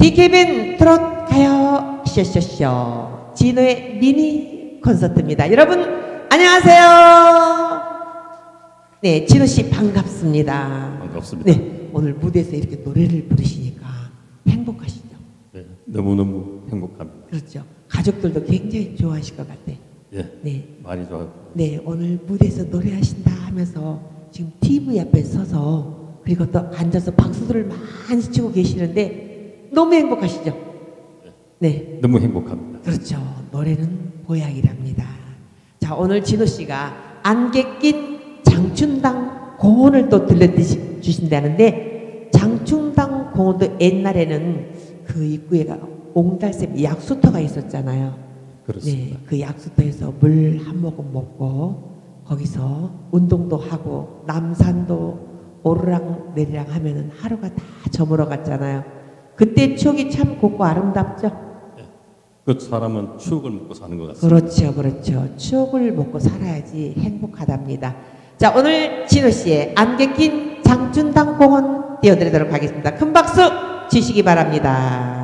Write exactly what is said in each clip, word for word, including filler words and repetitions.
디케이비엔 트롯 가요 쇼쇼쇼 진호의 미니 콘서트입니다. 여러분 안녕하세요. 네, 진호씨 반갑습니다. 반갑습니다. 네, 오늘 무대에서 이렇게 노래를 부르시니까 행복하시죠? 네, 너무너무 행복합니다. 그렇죠. 가족들도 굉장히 좋아하실 것 같아. 예, 네, 많이 좋아요. 네, 오늘 무대에서 노래하신다 하면서 지금 티비 앞에 서서 그리고 또 앉아서 박수들을 많이 치고 계시는데 너무 행복하시죠? 네. 너무 행복합니다. 그렇죠. 노래는 보약이랍니다. 자, 오늘 진호 씨가 안개 낀 장춘당 공원을 또 들려주신다는데 장춘당 공원도 옛날에는 그 입구에가 옹달샘 약수터가 있었잖아요. 그렇습니다. 네, 그 약수터에서 물 한 모금 먹고 거기서 운동도 하고 남산도 오르락 내리락 하면은 하루가 다 저물어 갔잖아요. 그때 추억이 참 곱고 아름답죠? 네. 그 사람은 추억을 먹고 사는 것 같습니다. 그렇죠, 그렇죠. 추억을 먹고 살아야지 행복하답니다. 자, 오늘 진호 씨의 안개 낀 장춘당 공원 띄워드리도록 하겠습니다. 큰 박수 주시기 바랍니다.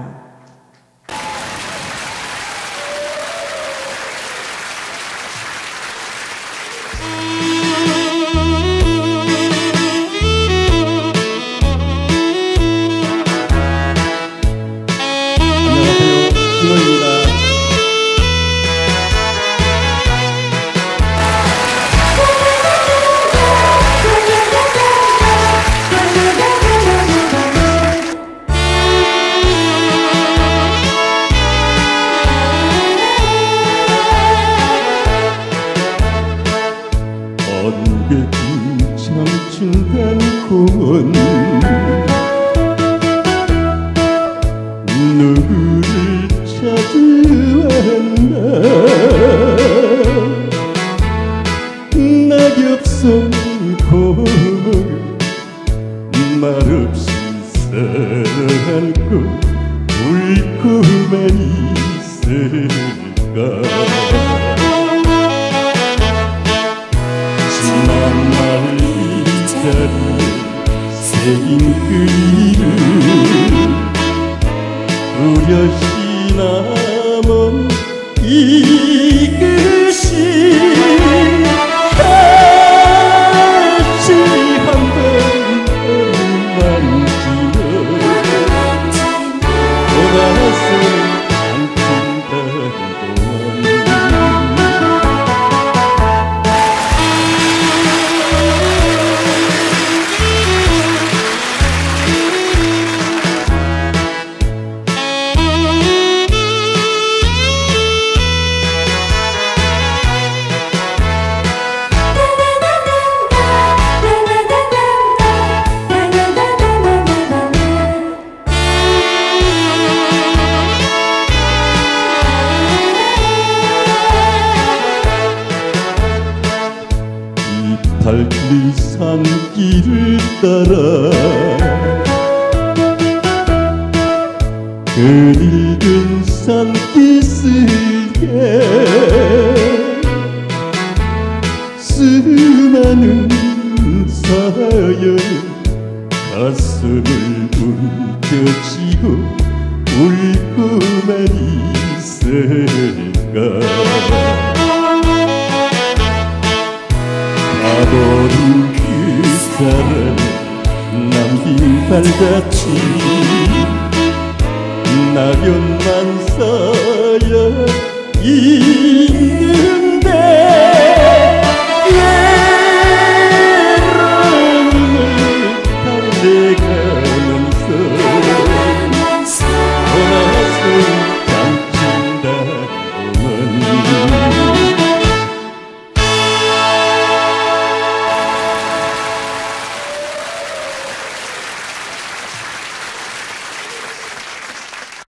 안개 낀 장춘당 공원 누구를 찾아왔나 낙엽성 고목을 말없이 사랑하고 울고만 있을까 지난날 이자를 새긴 그이를 우려시 남은 이것이 같이 한번 만지며 돌아서 달리 산길을 따라 그리운 산기슭에 수많은 사연 가슴을 움켜쥐고 울고만 있을까 가버린 그 사람 남긴 발같이 낙엽만 쌓여